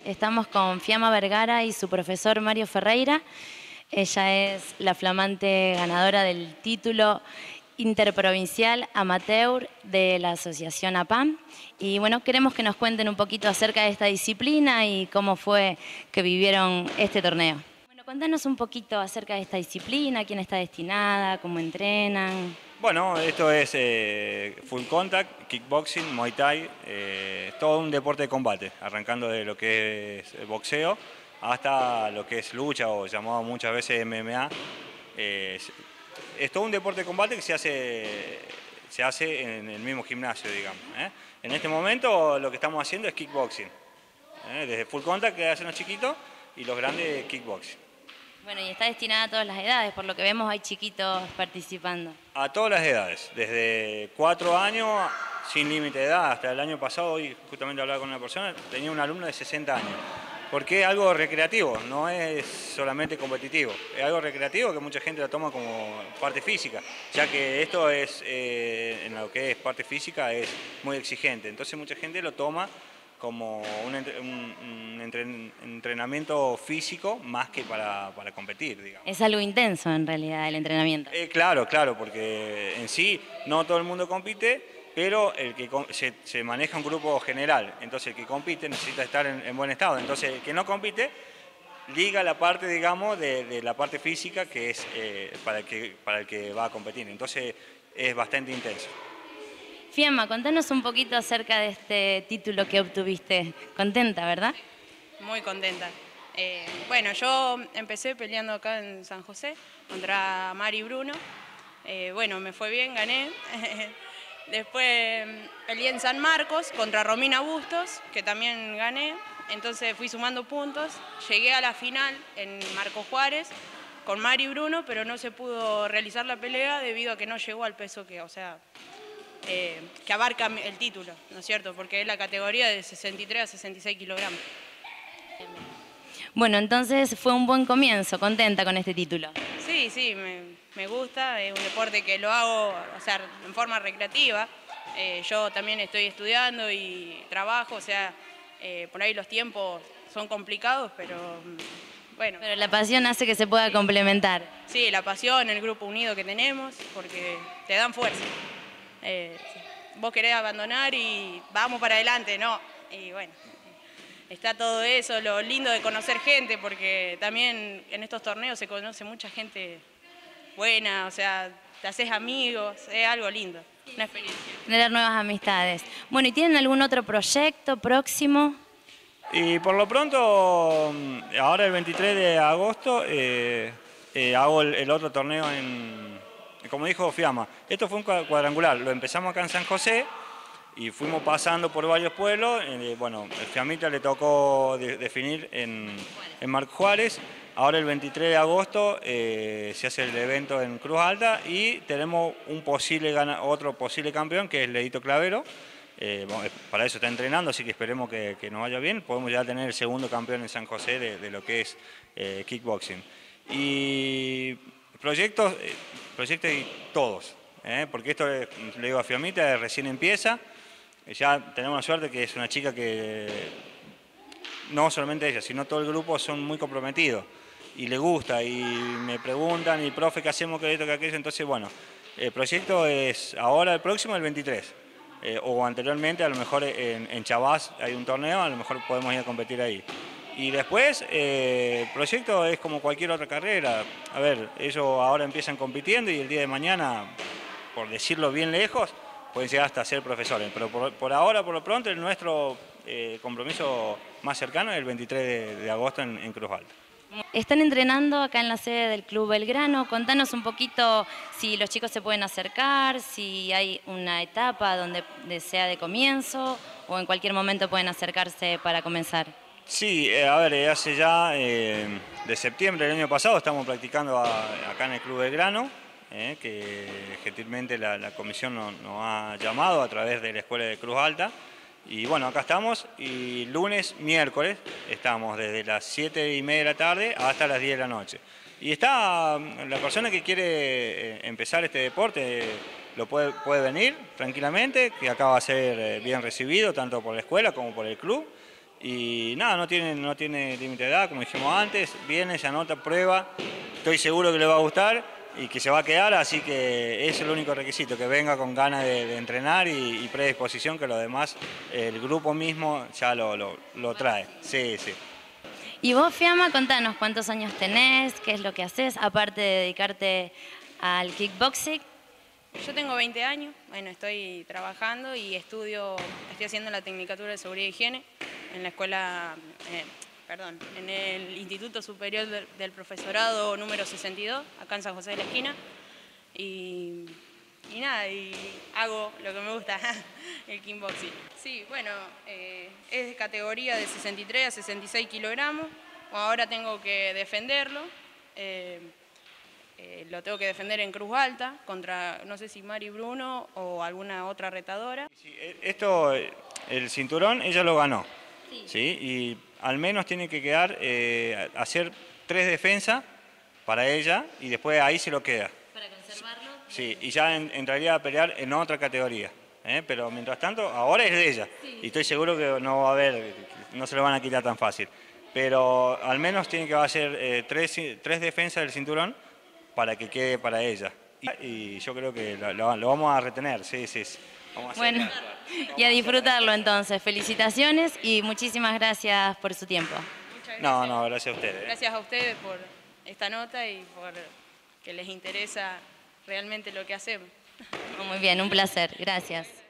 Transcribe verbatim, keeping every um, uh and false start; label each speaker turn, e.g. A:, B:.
A: Estamos con Fiamma Vergara y su profesor Mario Ferreira. Ella es la flamante ganadora del título interprovincial amateur de la asociación A P A M. Y bueno, queremos que nos cuenten un poquito acerca de esta disciplina y cómo fue que vivieron este torneo. Bueno, cuéntanos un poquito acerca de esta disciplina, a quién está destinada, cómo entrenan.
B: Bueno, esto es eh, full contact, kickboxing, muay thai, eh, todo un deporte de combate, arrancando de lo que es boxeo hasta lo que es lucha o llamado muchas veces M M A. Eh, es, es todo un deporte de combate que se hace, se hace en el mismo gimnasio, digamos. ¿eh? En este momento lo que estamos haciendo es kickboxing, ¿eh? desde full contact que hacen los chiquitos y los grandes kickboxing.
A: Bueno, y está destinada a todas las edades, por lo que vemos hay chiquitos participando.
B: A todas las edades, desde cuatro años, sin límite de edad, hasta el año pasado, hoy justamente hablaba con una persona, tenía un alumno de sesenta años. Porque es algo recreativo, no es solamente competitivo, es algo recreativo que mucha gente lo toma como parte física, ya que esto es, eh, en lo que es parte física, es muy exigente, entonces mucha gente lo toma como un, un, un entrenamiento físico más que para, para competir, digamos.
A: Es algo intenso en realidad el entrenamiento.
B: Eh, claro, claro, porque en sí no todo el mundo compite, pero el que se, se maneja un grupo general, entonces el que compite necesita estar en, en buen estado, entonces el que no compite liga la parte, digamos, de, de la parte física que es eh, para, el que, para el que va a competir, entonces es bastante intenso.
A: Fiamma, contanos un poquito acerca de este título que obtuviste. Contenta, ¿verdad?
C: Muy contenta. Eh, bueno, yo empecé peleando acá en San José contra Mari Bruno. Eh, bueno, me fue bien, gané. Después peleé en San Marcos contra Romina Bustos, que también gané. Entonces fui sumando puntos. Llegué a la final en Marco Juárez con Mari Bruno, pero no se pudo realizar la pelea debido a que no llegó al peso que, o sea, eh, que abarca el título, ¿no es cierto? Porque es la categoría de sesenta y tres a sesenta y seis kilogramos.
A: Bueno, entonces fue un buen comienzo, contenta con este título.
C: Sí, sí, me, me gusta, es un deporte que lo hago, o sea, en forma recreativa. Eh, yo también estoy estudiando y trabajo, o sea, eh, por ahí los tiempos son complicados, pero bueno.
A: Pero la pasión hace que se pueda complementar.
C: Sí, la pasión, el grupo unido que tenemos, porque te dan fuerza. Eh, vos querés abandonar y vamos para adelante, ¿no? Y bueno. Está todo eso, lo lindo de conocer gente, porque también en estos torneos se conoce mucha gente buena, o sea, te haces amigos, es algo lindo, una experiencia.
A: Tener nuevas amistades. Bueno, ¿y tienen algún otro proyecto próximo?
B: Y por lo pronto, ahora el veintitrés de agosto, eh, eh, hago el, el otro torneo en, como dijo Fiamma, esto fue un cuadrangular, lo empezamos acá en San José, y fuimos pasando por varios pueblos. Eh, bueno, el Fiamita le tocó de, definir en, en Marco Juárez. Ahora el veintitrés de agosto eh, se hace el evento en Cruz Alta y tenemos un posible gana, otro posible campeón que es Leito Clavero. Eh, bueno, para eso está entrenando, así que esperemos que, que nos vaya bien. Podemos ya tener el segundo campeón en San José de, de lo que es eh, kickboxing. Y proyectos, eh, proyectos y todos, eh, porque esto, le digo a Fiamita, recién empieza. Ya tenemos la suerte que es una chica que, no solamente ella, sino todo el grupo son muy comprometidos y le gusta y me preguntan, y profe, ¿qué hacemos con esto, que aquello? Entonces, bueno, el proyecto es ahora el próximo, el veintitrés, eh, o anteriormente, a lo mejor en, en Chavás hay un torneo, a lo mejor podemos ir a competir ahí. Y después, eh, el proyecto es como cualquier otra carrera. A ver, ellos ahora empiezan compitiendo y el día de mañana, por decirlo bien lejos, pueden llegar hasta ser profesores, pero por, por ahora, por lo pronto, el nuestro eh, compromiso más cercano es el veintitrés de, de agosto en, en Cruz Alta.
A: Están entrenando acá en la sede del Club Belgrano. Contanos un poquito si los chicos se pueden acercar, si hay una etapa donde sea de comienzo o en cualquier momento pueden acercarse para comenzar.
B: Sí, eh, a ver, hace ya eh, de septiembre del año pasado estamos practicando a, acá en el Club Belgrano. Eh, que gentilmente la, la comisión nos, nos ha llamado a través de la Escuela de Cruz Alta. Y bueno, acá estamos y lunes, miércoles, estamos desde las siete y media de la tarde hasta las diez de la noche. Y está, la persona que quiere empezar este deporte lo puede, puede venir tranquilamente, que acá va a ser bien recibido tanto por la escuela como por el club. Y nada, no tiene, no tiene límite de edad, como dijimos antes, viene, se anota, prueba, estoy seguro que le va a gustar y que se va a quedar, así que ese es el único requisito, que venga con ganas de, de entrenar y, y predisposición, que lo demás el grupo mismo ya lo, lo, lo trae. Sí, sí.
A: Y vos, Fiamma, contanos cuántos años tenés, qué es lo que haces, aparte de dedicarte al kickboxing.
C: Yo tengo veinte años, bueno, estoy trabajando y estudio, estoy haciendo la Tecnicatura de Seguridad y Higiene en la escuela, eh, perdón, en el Instituto Superior del, del Profesorado número sesenta y dos, acá en San José de la Esquina. Y, y nada, y hago lo que me gusta, el kickboxing. Sí, bueno, eh, es de categoría de sesenta y tres a sesenta y seis kilogramos, ahora tengo que defenderlo. Eh, Eh, lo tengo que defender en cruz alta contra, no sé si Mari Bruno o alguna otra retadora.
B: Sí, esto, el cinturón, ella lo ganó, sí. ¿Sí? Y al menos tiene que quedar, eh, hacer tres defensas para ella y después ahí se lo queda.
A: ¿Para conservarlo?
B: Sí, y ya en, entraría a pelear en otra categoría. ¿eh? Pero mientras tanto, ahora es de ella. Sí. Y estoy seguro que no va a haber, no se lo van a quitar tan fácil. Pero al menos tiene que hacer eh, tres, tres defensas del cinturón para que quede para ella. Y, y yo creo que lo, lo, lo vamos a retener, sí, sí. sí. Vamos a
A: bueno, y a disfrutarlo entonces. Felicitaciones y muchísimas gracias por su tiempo.
C: Muchas gracias.
B: No, no, gracias a ustedes.
C: Gracias a ustedes por esta nota y por que les interesa realmente lo que hacemos.
A: Muy bien, un placer. Gracias.